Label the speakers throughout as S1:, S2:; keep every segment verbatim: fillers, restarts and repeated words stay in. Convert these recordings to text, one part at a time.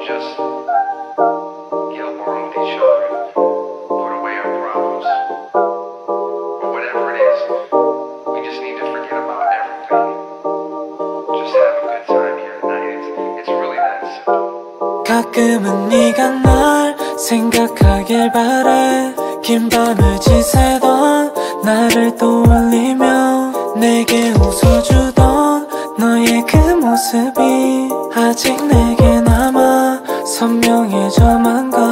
S1: just get along with each other, put away our problems, or whatever it is. We just need to forget about everything. Just have a good time here tonight. It's, it's really that simple.
S2: 가끔은 네가 날 생각하길 바래. 긴 밤을 지새던 나를 떠올리며 내게 웃어주던 너의 그 모습이 아직 내게 남아 선명해져만 가.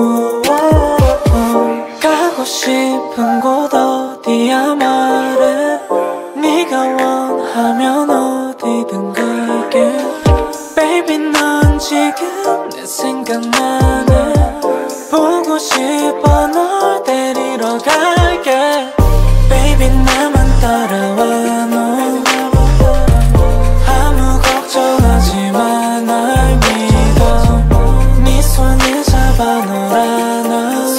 S2: 가고 싶은 곳 어디야 말해. 네가 원하면 어디든 갈게. Baby 넌 지금 내 생각나네. 보고 싶어 널 데리러 갈게. Baby 나만 따라와. 너 아무 걱정하지 마. 날 믿어. 네 손을 잡아놓으라. 너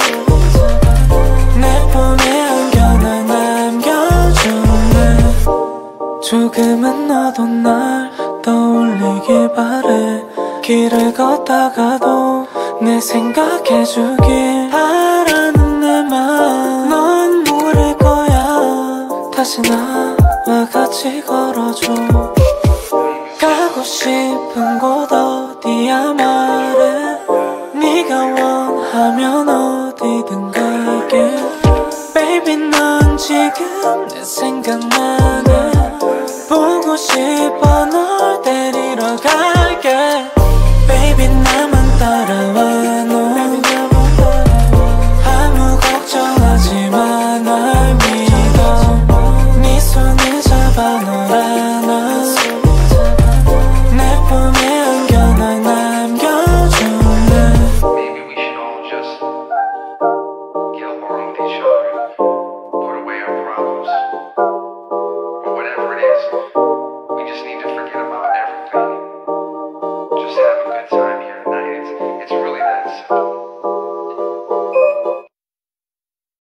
S2: 내 폰에 안겨날 남겨줄래. 조금은 너도 날 떠올리길 바래. 길을 걷다가도 내 생각해주길 바라는 내 맘 넌 모를 거야. 다시 나와 같이 걸어줘. 가고 싶은 곳 어디야 말해. 네가 원하면 어디든 갈게. Baby 넌 지금 내 생각나네. 보고 싶어 너